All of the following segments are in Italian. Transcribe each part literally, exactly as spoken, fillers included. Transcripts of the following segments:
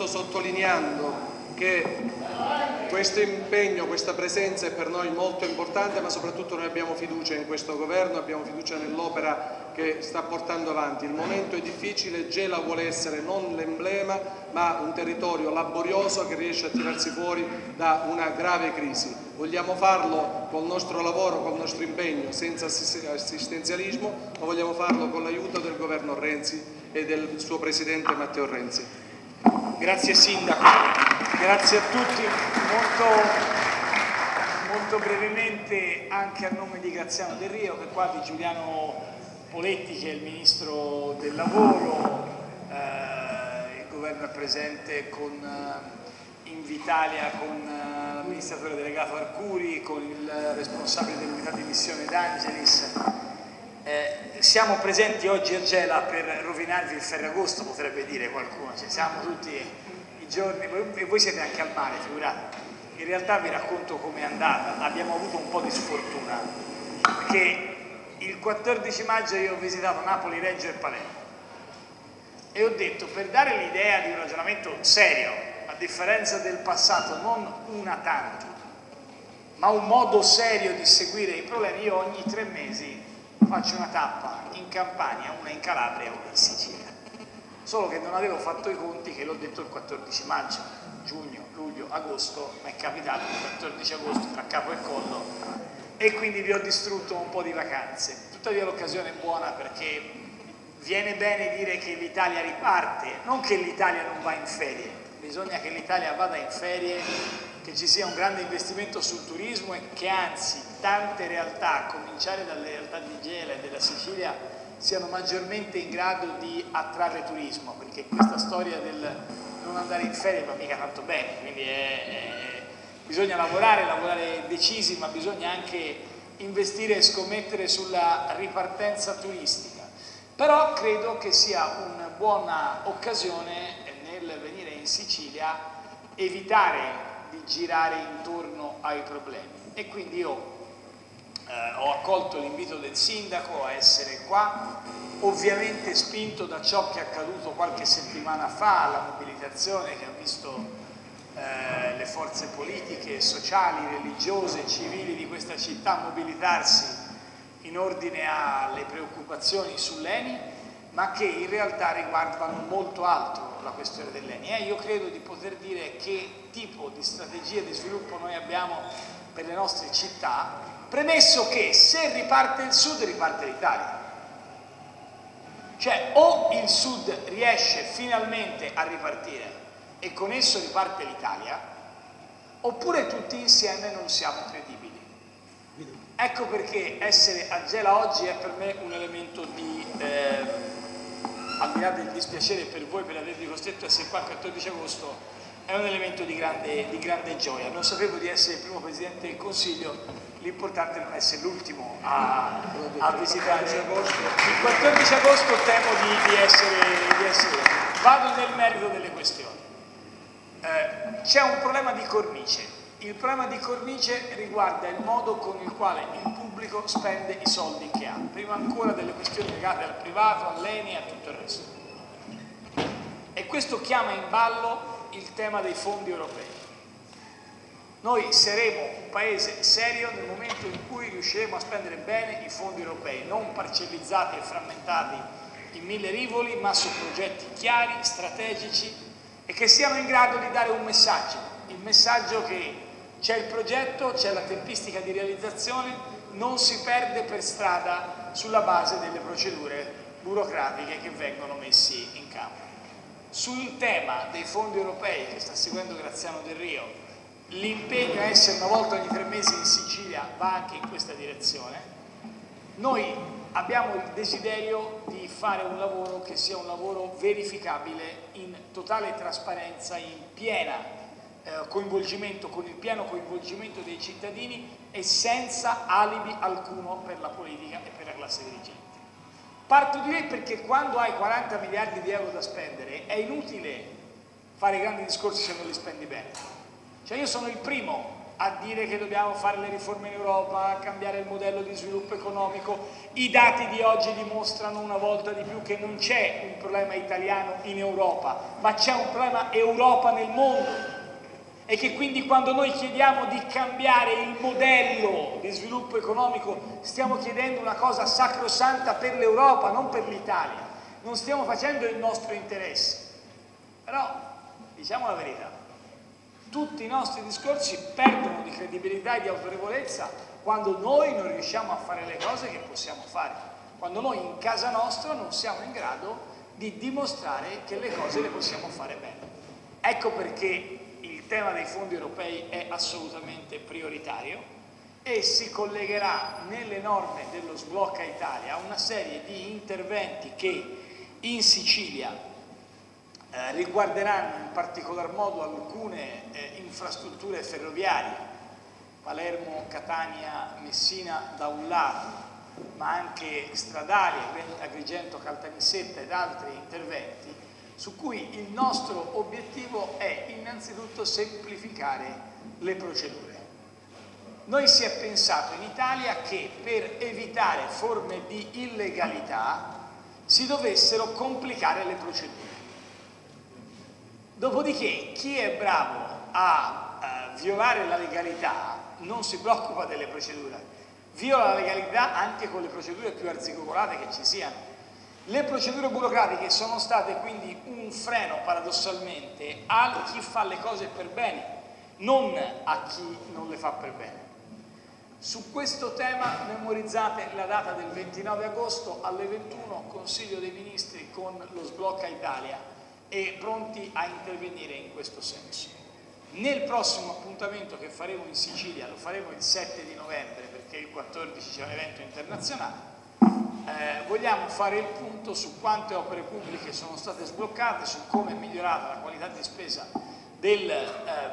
sottolineando che questo impegno, questa presenza è per noi molto importante, ma soprattutto noi abbiamo fiducia in questo governo, abbiamo fiducia nell'opera che sta portando avanti. Il momento è difficile, Gela vuole essere non l'emblema, ma un territorio laborioso che riesce a tirarsi fuori da una grave crisi. Vogliamo farlo col nostro lavoro, col nostro impegno, senza assistenzialismo, ma vogliamo farlo con l'aiuto del governo Renzi e del suo presidente Matteo Renzi. Grazie Sindaco, grazie a tutti. Molto, molto brevemente anche a nome di Graziano Del Rio, che qua di Giuliano Poletti che è il Ministro del Lavoro, eh, il governo è presente con eh, Invitalia, con eh, l'amministratore delegato Arcuri, con il responsabile dell'unità di missione D'Angelis. Eh, siamo presenti oggi a Gela per rovinarvi il Ferragosto, potrebbe dire qualcuno, cioè, siamo tutti i giorni, e voi siete anche al mare, figurate. In realtà vi racconto com'è andata, abbiamo avuto un po' di sfortuna, perché il quattordici maggio io ho visitato Napoli, Reggio e Palermo e ho detto, per dare l'idea di un ragionamento serio, a differenza del passato, non una tantum, ma un modo serio di seguire i problemi, io ogni tre mesi faccio una tappa in Campania, una in Calabria e una in Sicilia. Solo che non avevo fatto i conti, che l'ho detto il quattordici maggio, giugno, luglio, agosto, mi è capitato il quattordici agosto tra capo e collo e quindi vi ho distrutto un po' di vacanze. Tuttavia l'occasione è buona perché viene bene dire che l'Italia riparte, non che l'Italia non va in ferie, bisogna che l'Italia vada in ferie, che ci sia un grande investimento sul turismo e che anzi tante realtà, a cominciare dalle realtà di Gela e della Sicilia, siano maggiormente in grado di attrarre turismo, perché questa storia del non andare in ferie va mica tanto bene, quindi è, è, bisogna lavorare, lavorare decisi, ma bisogna anche investire e scommettere sulla ripartenza turistica. Però credo che sia una buona occasione nel venire in Sicilia evitare di girare intorno ai problemi e quindi io eh, ho accolto l'invito del sindaco a essere qua, ovviamente spinto da ciò che è accaduto qualche settimana fa, la mobilitazione che ha visto eh, le forze politiche, sociali, religiose, civili di questa città mobilitarsi in ordine alle preoccupazioni sull'Eni, ma che in realtà riguardano molto altro la questione dell'Eni. Eh, io credo di poter dire che tipo di strategia di sviluppo noi abbiamo per le nostre città, premesso che se riparte il Sud riparte l'Italia. Cioè o il Sud riesce finalmente a ripartire e con esso riparte l'Italia, oppure tutti insieme non siamo credibili. Ecco perché essere a Gela oggi è per me un elemento di, eh, al di là del dispiacere per voi per avervi costretto a essere qua il quattordici agosto, è un elemento di grande, di grande gioia. Non sapevo di essere il primo Presidente del Consiglio, l'importante è non essere l'ultimo a, a visitare. Il quattordici agosto temo di, di, essere, di essere. Vado nel merito delle questioni. Eh, c'è un problema di cornice. Il problema di cornice riguarda il modo con il quale il pubblico spende i soldi che ha, prima ancora delle questioni legate al privato, all'Eni e a tutto il resto. E questo chiama in ballo il tema dei fondi europei. Noi saremo un paese serio nel momento in cui riusciremo a spendere bene i fondi europei, non parcellizzati e frammentati in mille rivoli, ma su progetti chiari, strategici e che siano in grado di dare un messaggio, il messaggio che c'è il progetto, c'è la tempistica di realizzazione, non si perde per strada sulla base delle procedure burocratiche che vengono messi in campo. Sul tema dei fondi europei che sta seguendo Graziano Del Rio, l'impegno a essere una volta ogni tre mesi in Sicilia va anche in questa direzione. Noi abbiamo il desiderio di fare un lavoro che sia un lavoro verificabile in totale trasparenza, in piena coinvolgimento, con il pieno coinvolgimento dei cittadini e senza alibi alcuno per la politica e per la classe dirigente. Parto di lì perché quando hai quaranta miliardi di euro da spendere è inutile fare grandi discorsi se non li spendi bene. Cioè io sono il primo a dire che dobbiamo fare le riforme in Europa, a cambiare il modello di sviluppo economico. I dati di oggi dimostrano una volta di più che non c'è un problema italiano in Europa, ma c'è un problema Europa nel mondo, e che quindi quando noi chiediamo di cambiare il modello di sviluppo economico stiamo chiedendo una cosa sacrosanta per l'Europa, non per l'Italia. Non stiamo facendo il nostro interesse. Però, diciamo la verità, tutti i nostri discorsi perdono di credibilità e di autorevolezza quando noi non riusciamo a fare le cose che possiamo fare, quando noi in casa nostra non siamo in grado di dimostrare che le cose le possiamo fare bene. Ecco perché il tema dei fondi europei è assolutamente prioritario e si collegherà nelle norme dello Sblocca Italia a una serie di interventi che in Sicilia Eh, riguarderanno in particolar modo alcune eh, infrastrutture ferroviarie, Palermo, Catania, Messina da un lato, ma anche stradali, Agrigento, Caltanissetta ed altri interventi, su cui il nostro obiettivo è innanzitutto semplificare le procedure. Noi si è pensato in Italia che per evitare forme di illegalità si dovessero complicare le procedure. Dopodiché chi è bravo a eh, violare la legalità non si preoccupa delle procedure, viola la legalità anche con le procedure più arzigogolate che ci siano. Le procedure burocratiche sono state quindi un freno paradossalmente a chi fa le cose per bene, non a chi non le fa per bene. Su questo tema memorizzate la data del ventinove agosto alle ventuno, Consiglio dei Ministri con lo Sblocca Italia, e pronti a intervenire in questo senso. Nel prossimo appuntamento che faremo in Sicilia, lo faremo il sette di novembre perché il quattordici c'è un evento internazionale, eh, vogliamo fare il punto su quante opere pubbliche sono state sbloccate, su come è migliorata la qualità di spesa del, eh,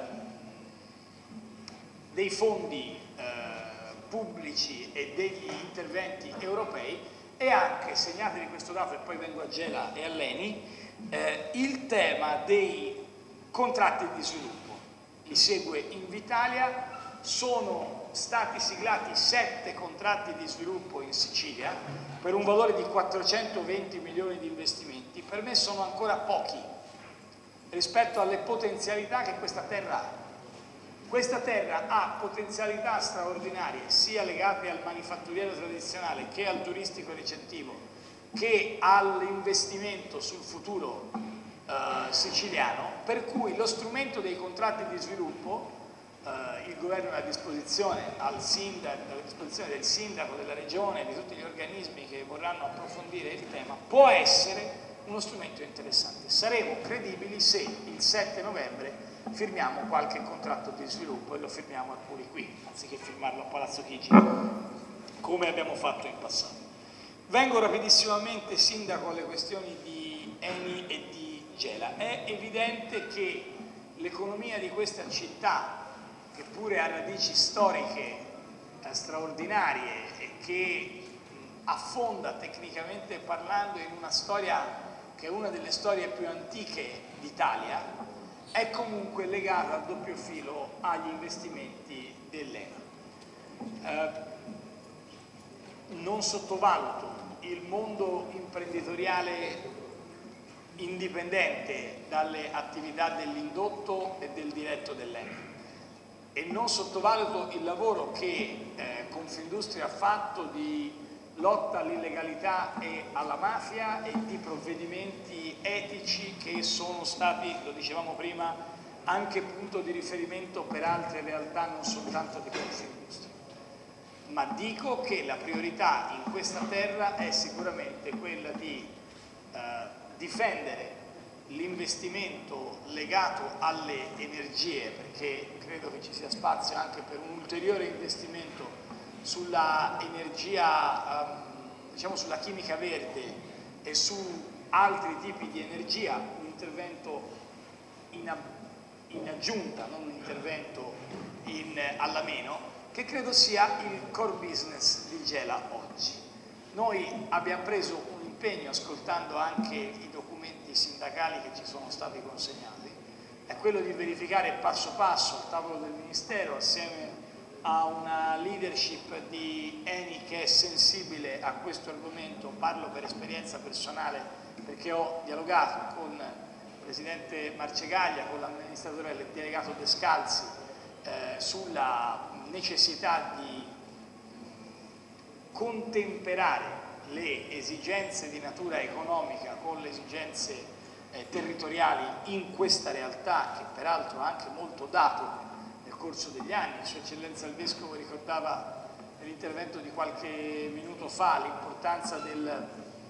dei fondi eh, pubblici e degli interventi europei, e anche, segnatevi questo dato e poi vengo a Gela e a Leni, Eh, il tema dei contratti di sviluppo. Li segue Invitalia, sono stati siglati sette contratti di sviluppo in Sicilia per un valore di quattrocentoventi milioni di investimenti. Per me sono ancora pochi rispetto alle potenzialità che questa terra ha. Questa terra ha potenzialità straordinarie sia legate al manifatturiero tradizionale che al turistico ricettivo, che all'investimento sul futuro eh, siciliano, per cui lo strumento dei contratti di sviluppo eh, il governo è a disposizione, al sindaco, a disposizione del sindaco, della regione, di tutti gli organismi che vorranno approfondire il tema, può essere uno strumento interessante. Saremo credibili se il sette novembre firmiamo qualche contratto di sviluppo e lo firmiamo a Puli qui, anziché firmarlo a Palazzo Chigi, come abbiamo fatto in passato. Vengo rapidissimamente, Sindaco, alle questioni di Eni e di Gela. È evidente che l'economia di questa città, che pure ha radici storiche eh, straordinarie e che mh, affonda tecnicamente parlando in una storia che è una delle storie più antiche d'Italia, è comunque legata a doppio filo agli investimenti dell'Eni. Eh, non sottovaluto il mondo imprenditoriale indipendente dalle attività dell'indotto e del diretto dell'Eni e non sottovaluto il lavoro che eh, Confindustria ha fatto di lotta all'illegalità e alla mafia e di provvedimenti etici che sono stati, lo dicevamo prima, anche punto di riferimento per altre realtà, non soltanto di Confindustria. Ma dico che la priorità in questa terra è sicuramente quella di eh, difendere l'investimento legato alle energie, perché credo che ci sia spazio anche per un ulteriore investimento sulla energia, ehm, diciamo sulla chimica verde e su altri tipi di energia, un intervento in, in aggiunta, non un intervento in, alla meno, che credo sia il core business di Gela oggi. Noi abbiamo preso un impegno, ascoltando anche i documenti sindacali che ci sono stati consegnati, è quello di verificare passo passo al tavolo del Ministero, assieme a una leadership di Eni che è sensibile a questo argomento. Parlo per esperienza personale perché ho dialogato con il Presidente Marcegaglia, con l'amministratore delegato Descalzi eh, sulla necessità di contemperare le esigenze di natura economica con le esigenze eh, territoriali in questa realtà, che peraltro ha anche molto dato nel corso degli anni. Sua Eccellenza il Vescovo ricordava nell'intervento di qualche minuto fa l'importanza del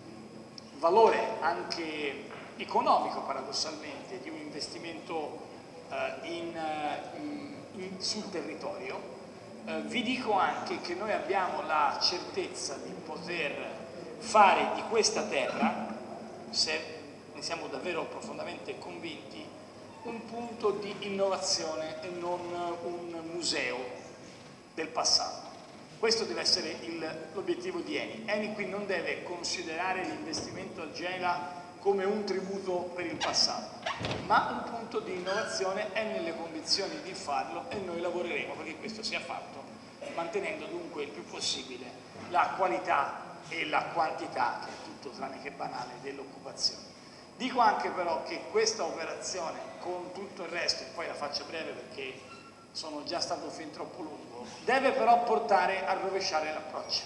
valore anche economico, paradossalmente, di un investimento eh, in, in, in, sul territorio. Eh, vi dico anche che noi abbiamo la certezza di poter fare di questa terra, se ne siamo davvero profondamente convinti, un punto di innovazione e non un museo del passato. Questo deve essere l'obiettivo di Eni. Eni qui non deve considerare l'investimento a Gela come un tributo per il passato, ma un punto di innovazione, è nelle condizioni di farlo e noi lavoreremo perché questo sia fatto, mantenendo dunque il più possibile la qualità e la quantità, che è tutto tranne che banale, dell'occupazione. Dico anche però che questa operazione, con tutto il resto, e poi la faccio breve perché sono già stato fin troppo lungo, deve però portare a rovesciare l'approccio.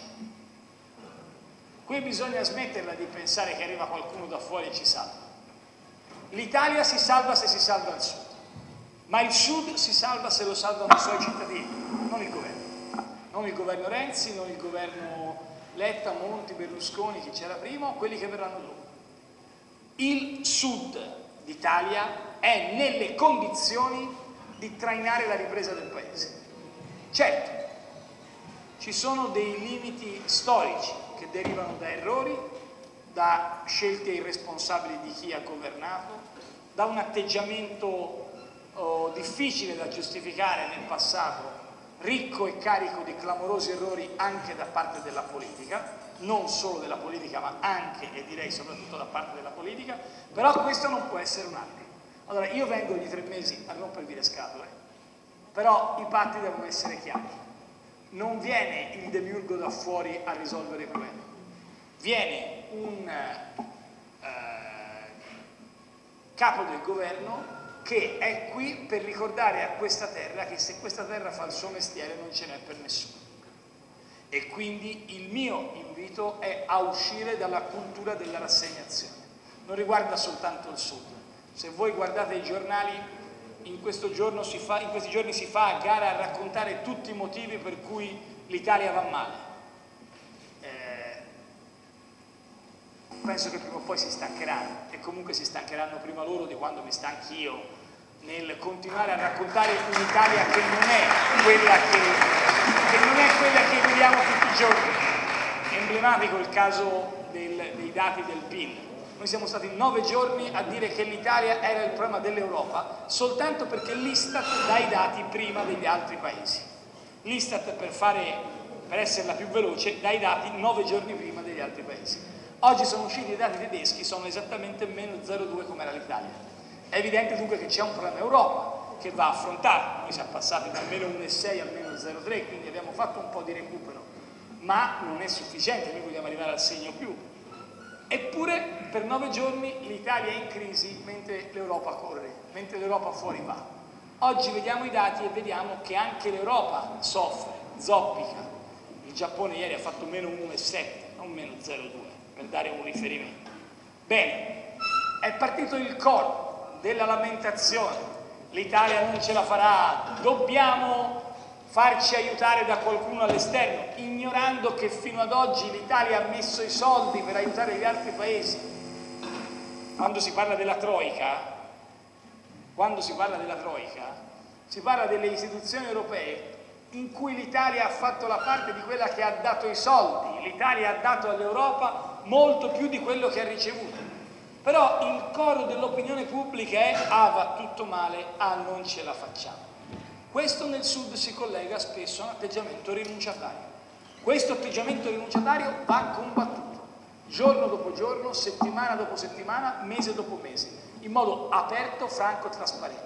Qui bisogna smetterla di pensare che arriva qualcuno da fuori e ci salva. L'Italia si salva se si salva il Sud, ma il Sud si salva se lo salvano i suoi cittadini, non il governo. Non il governo Renzi, non il governo Letta, Monti, Berlusconi, chi c'era prima, o quelli che verranno dopo. Il Sud d'Italia è nelle condizioni di trainare la ripresa del Paese. Certo, ci sono dei limiti storici che derivano da errori, da scelte irresponsabili di chi ha governato, da un atteggiamento oh, difficile da giustificare nel passato, ricco e carico di clamorosi errori anche da parte della politica, non solo della politica ma anche e direi soprattutto da parte della politica, però questo non può essere un alibi. Allora io vengo di tre mesi a rompervi le scatole, però i patti devono essere chiari. Non viene il demiurgo da fuori a risolvere i problemi, viene un eh, capo del governo che è qui per ricordare a questa terra che se questa terra fa il suo mestiere non ce n'è per nessuno. E quindi il mio invito è a uscire dalla cultura della rassegnazione. Non riguarda soltanto il Sud. Se voi guardate i giornali, in, questo giorno si fa, in questi giorni si fa a gara a raccontare tutti i motivi per cui l'Italia va male. Eh, penso che prima o poi si stancheranno, e comunque si stancheranno prima loro di quando mi stanchi io nel continuare a raccontare un'Italia che non è quella che, che non è quella che vediamo tutti i giorni. È emblematico il caso del, dei dati del P I L. Noi siamo stati nove giorni a dire che l'Italia era il problema dell'Europa soltanto perché l'Istat dà i dati prima degli altri paesi. L'Istat, per, fare, per essere la più veloce, dà i dati nove giorni prima degli altri paesi. Oggi sono usciti i dati tedeschi, sono esattamente meno zero virgola due come era l'Italia. È evidente dunque che c'è un problema Europa che va affrontato. Noi siamo passati da meno uno virgola sei a meno zero virgola tre, quindi abbiamo fatto un po' di recupero, ma non è sufficiente, noi vogliamo arrivare al segno più. Eppure per nove giorni l'Italia è in crisi mentre l'Europa corre, mentre l'Europa fuori va. Oggi vediamo i dati e vediamo che anche l'Europa soffre, zoppica. Il Giappone ieri ha fatto meno uno virgola sette, non meno zero virgola due, per dare un riferimento. Bene, è partito il coro della lamentazione, l'Italia non ce la farà, dobbiamo farci aiutare da qualcuno all'esterno, ignorando che fino ad oggi l'Italia ha messo i soldi per aiutare gli altri paesi. Quando si parla della Troica, quando si parla della Troica, si parla delle istituzioni europee in cui l'Italia ha fatto la parte di quella che ha dato i soldi. L'Italia ha dato all'Europa molto più di quello che ha ricevuto. Però il coro dell'opinione pubblica è ah, va tutto male, ah, non ce la facciamo. Questo nel Sud si collega spesso a un atteggiamento rinunciatario. Questo atteggiamento rinunciatario va combattuto, giorno dopo giorno, settimana dopo settimana, mese dopo mese, in modo aperto, franco, trasparente.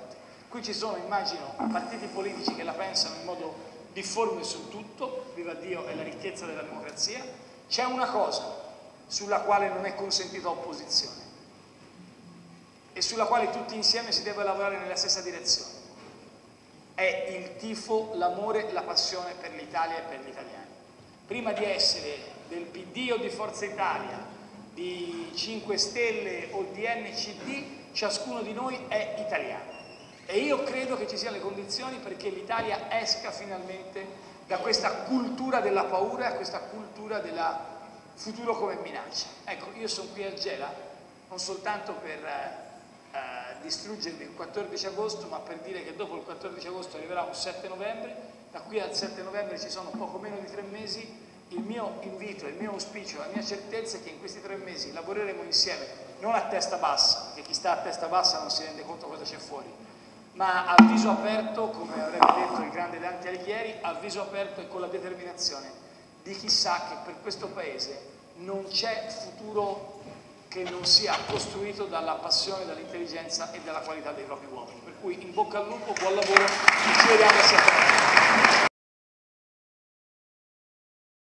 Qui ci sono, immagino, partiti politici che la pensano in modo difforme su tutto, viva Dio, è la ricchezza della democrazia. C'è una cosa sulla quale non è consentita opposizione e sulla quale tutti insieme si deve lavorare nella stessa direzione. È il tifo, l'amore, la passione per l'Italia e per gli italiani. Prima di essere del P D o di Forza Italia, di cinque Stelle o di N C D, ciascuno di noi è italiano. E io credo che ci siano le condizioni perché l'Italia esca finalmente da questa cultura della paura e a questa cultura del futuro come minaccia. Ecco, io sono qui a Gela non soltanto per eh, eh, distruggervi il quattordici agosto, ma per dire che dopo il quattordici agosto arriverà un sette novembre, da qui al sette novembre ci sono poco meno di tre mesi. Il mio invito, il mio auspicio, la mia certezza è che in questi tre mesi lavoreremo insieme, non a testa bassa, perché chi sta a testa bassa non si rende conto cosa c'è fuori, ma a viso aperto, come avrebbe detto il grande Dante Alighieri, a viso aperto e con la determinazione di chi sa che per questo Paese non c'è futuro che non sia costruito dalla passione, dall'intelligenza e dalla qualità dei propri uomini. Per cui in bocca al lupo, buon lavoro, ci vediamo a settembre.